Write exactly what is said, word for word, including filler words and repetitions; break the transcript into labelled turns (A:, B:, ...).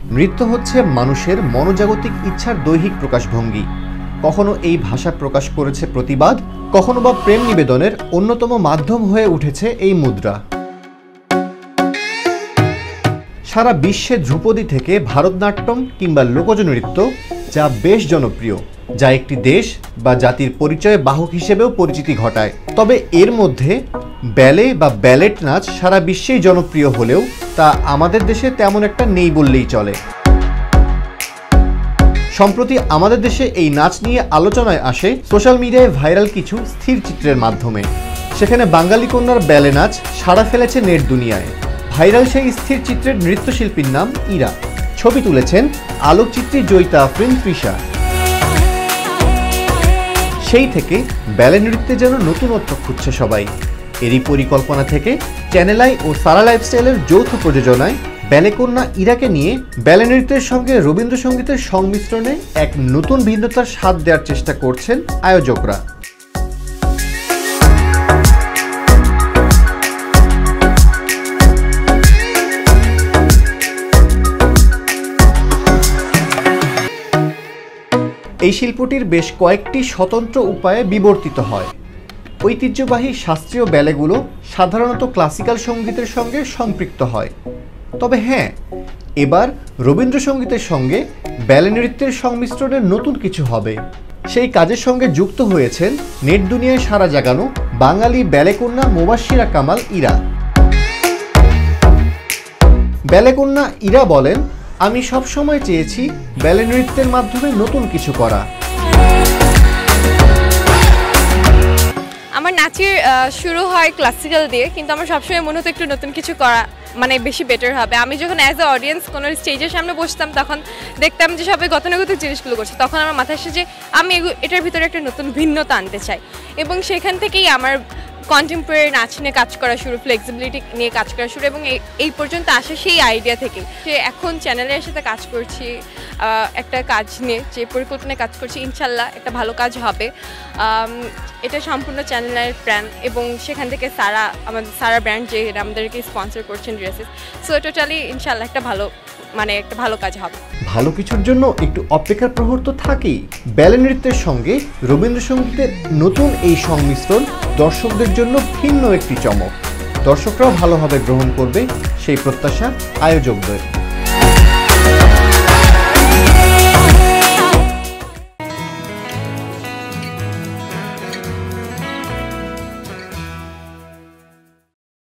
A: নৃত্য হচ্ছে মানুষের মনোজাগতিক ইচ্ছার দৈহিক প্রকাশভঙ্গি। কখনো এই ভাষা প্রকাশ করেছে প্রতিবাদ, কখনো বা প্রেম নিবেদনের অন্যতম মাধ্যম হয়ে উঠেছে এই মুদ্রা। সারা বিশ্বে ধ্রুপদী থেকে ভারতনাট্যম কিংবা লোকজ নৃত্য যা বেশ জনপ্রিয়, যা একটি দেশ বা জাতির পরিচয় বাহক হিসেবেও পরিচিতি ঘটায়। তবে এর মধ্যে ব্যালে বা ব্যালেট নাচ সারা বিশ্বেই জনপ্রিয় হলেও তা আমাদের দেশে তেমন একটা নেই বললেই চলে। সম্প্রতি আমাদের দেশে এই নাচ নিয়ে আলোচনায় আসে সোশ্যাল মিডিয়ায় ভাইরাল কিছু স্থির চিত্রের মাধ্যমে। সেখানে বাঙালি কন্যার ব্যালে নাচ সাড়া ফেলেছে নেট দুনিয়ায়। ভাইরাল সেই স্থির চিত্রের নৃত্যশিল্পীর নাম ইরা। ছবি তুলেছেন আলোকচিত্রী জয়িতা আফরিন তৃষা। সেই থেকে ব্যালে নৃত্যে যেন নতুনত্ব খুঁজছে সবাই। এরই পরিকল্পনা থেকে চ্যানেল আই ও সারা লাইফস্টাইলের যৌথ প্রযোজনায় ব্যালে কন্যা ইরাকে নিয়ে ব্যালে নৃত্যের সঙ্গে রবীন্দ্রসঙ্গীতের সংমিশ্রণে এক নতুন ভিন্নতার স্বাদ দেওয়ার চেষ্টা করছেন আয়োজকরা। এই শিল্পটির বেশ কয়েকটি স্বতন্ত্র উপায়ে বিবর্তিত হয়। ঐতিহ্যবাহী শাস্ত্রীয় ব্যালেগুলো সাধারণত ক্লাসিক্যাল সঙ্গীতের সঙ্গে সম্পৃক্ত হয়। তবে হ্যাঁ, এবার রবীন্দ্রসঙ্গীতের সঙ্গে ব্যালে নৃত্যের সংমিশ্রণের নতুন কিছু হবে। সেই কাজের সঙ্গে যুক্ত হয়েছেন নেট দুনিয়ায় সাড়া জাগানো বাঙালি ব্যালে কন্যা মুবাশশিরা কামাল ইরা। ব্যালে কন্যা ইরা বলেন, আমি সবসময় চেয়েছি ব্যালে নৃত্যের মাধ্যমে নতুন কিছু করা।
B: আমার নাচের শুরু হয় ক্লাসিক্যাল দিয়ে, কিন্তু আমার সবসময় মনে হতো একটু নতুন কিছু করা মানে বেশি বেটার হবে। আমি যখন অ্যাজ এ অডিয়েন্স কোনো স্টেজের সামনে বসতাম, তখন দেখতাম যে সবাই গতানুগতিক জিনিসগুলো করছে। তখন আমার মাথায় আসে যে আমি এটার ভিতরে একটা নতুন ভিন্নতা আনতে চাই, এবং সেখান থেকেই আমার কন্টেম্পোরারি নাচ নিয়ে কাজ করা শুরু, ফ্লেক্সিবিলিটি নিয়ে কাজ করা শুরু, এবং এই পর্যন্ত আসে সেই আইডিয়া থেকে। যে এখন চ্যানেলের সাথে কাজ করছি একটা কাজ নিয়ে, যে পরিকল্পনায় কাজ করছি, ইনশাল্লাহ একটা ভালো কাজ হবে। এটা সম্পূর্ণ চ্যানেলের ব্র্যান্ড, এবং সেখান থেকে সারা আমাদের সারা ব্র্যান্ড যে আমাদেরকে স্পন্সর করছেন ড্রেসেস। সো টোটালি ইনশাল্লাহ একটা ভালো মানে একটা ভালো কাজ হবে।
A: ভালো কিছুর জন্য একটু অপেক্ষার প্রহর তো থাকেই। ব্যালে নৃত্যের সঙ্গে রবীন্দ্রসঙ্গীতের নতুন এই সংমিশ্রণ দর্শকদের জন্য ভিন্ন একটি চমক। দর্শকরাও ভালোভাবে গ্রহণ করবে সেই প্রত্যাশা আয়োজকদের।